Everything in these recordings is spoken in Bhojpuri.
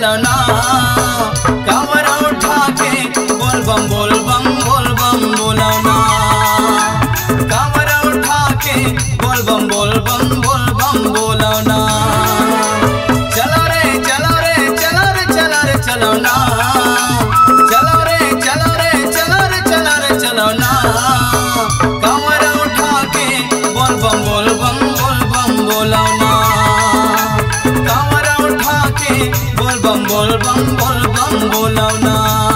चलो ना, कांवर उठा के बोल बम बोल बम बोल बम बोलो ना, कांवर उठा के बोल बम बोल बम बोल बम बोलो ना। चलो रे चलो रे चलो रे चलो रे चलो ना, चलो रे चलो रे चलो रे चलो रे चलो ना, कांवर उठा के बोल बम बोल बम बोलो ना, कांवर उठा के बोल बम बोलो ना।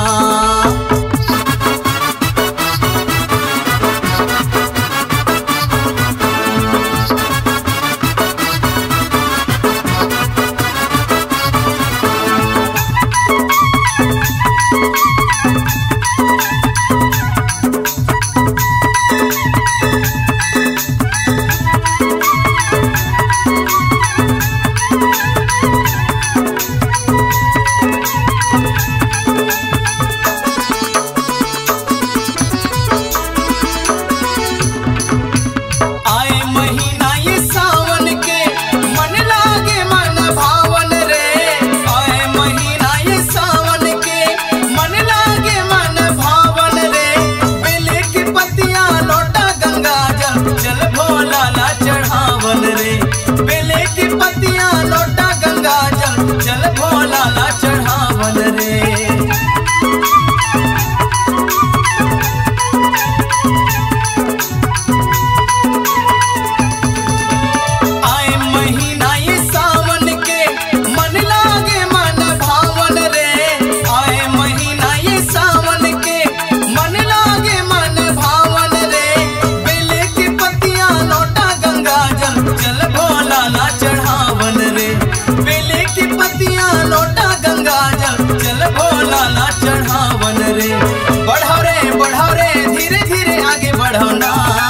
बढ़ाओ रे धीरे धीरे आगे बढ़ो ना,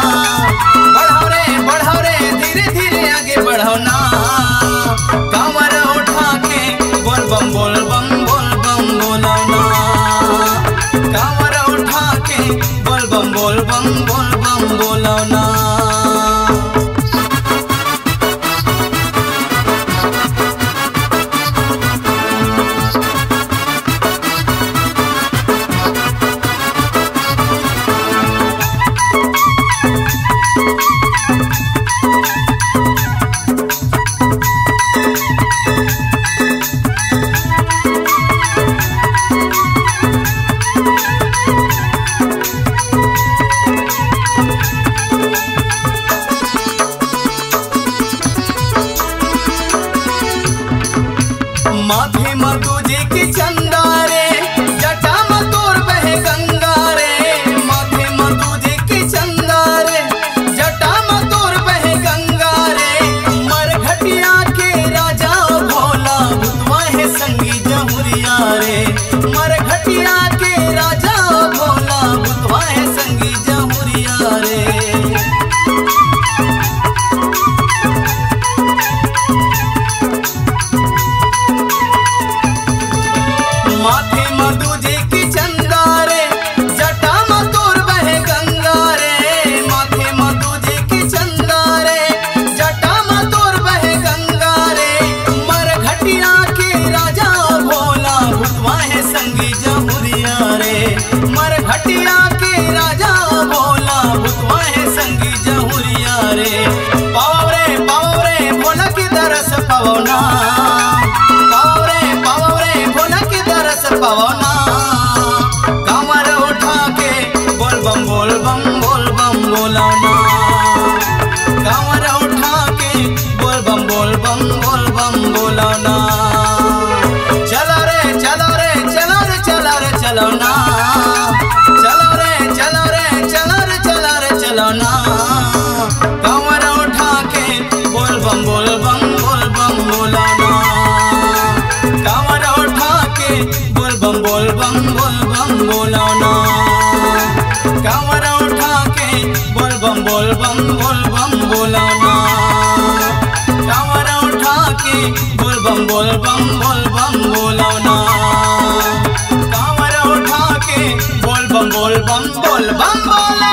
बढ़ाओ रे धीरे धीरे आगे बढ़ो ना, कांवर उठा के बोल बम बोलो ना, कांवर उठा के बोल बम बोलो ना। माथे में तुझे की चंदा रे, जटा में तोर बहे गंगा रे, माथे में तुझे की चंदा रे, जटा में तोर बहे गंगा रे, मरघटिया के राजा भोला भूतवा है संगी जमुरिया रे, मरघटिया के राजा भोला भूतवा है संगी जमुरिया रे। माथे में तुझे की चंदा रे, जटा में तोर बहे गंगा रे, माथे में तुझे की चंदा रे, जटा में तोर बहे गंगा रे, मरघटिया के राजा भोला भूतवा है संगी जमुरिया रे, मरघटिया के राजा भोला भूतवा है संगी जमुरिया रे। पाओ रे भोला की दरस पाओ ना, पाओ रे भोला की दरस पाओ ना, कांवर उठा के बोल बम बोलो ना, कांवर उठा के बोल बम बोलो ना। चलो रे चलो रे चलो रे चलो रे चलो ना, चलो रे चलो रे चलो रे चलो रे चलो ना, कांवर उठा के बोल बम बोलो ना, कांवर उठा के बोल बम बोलो ना, कांवर उठा के बोल बम बोलो ना, कांवर उठा के बोल बम बोलो ना, कांवर उठा के बोल बम बोलो।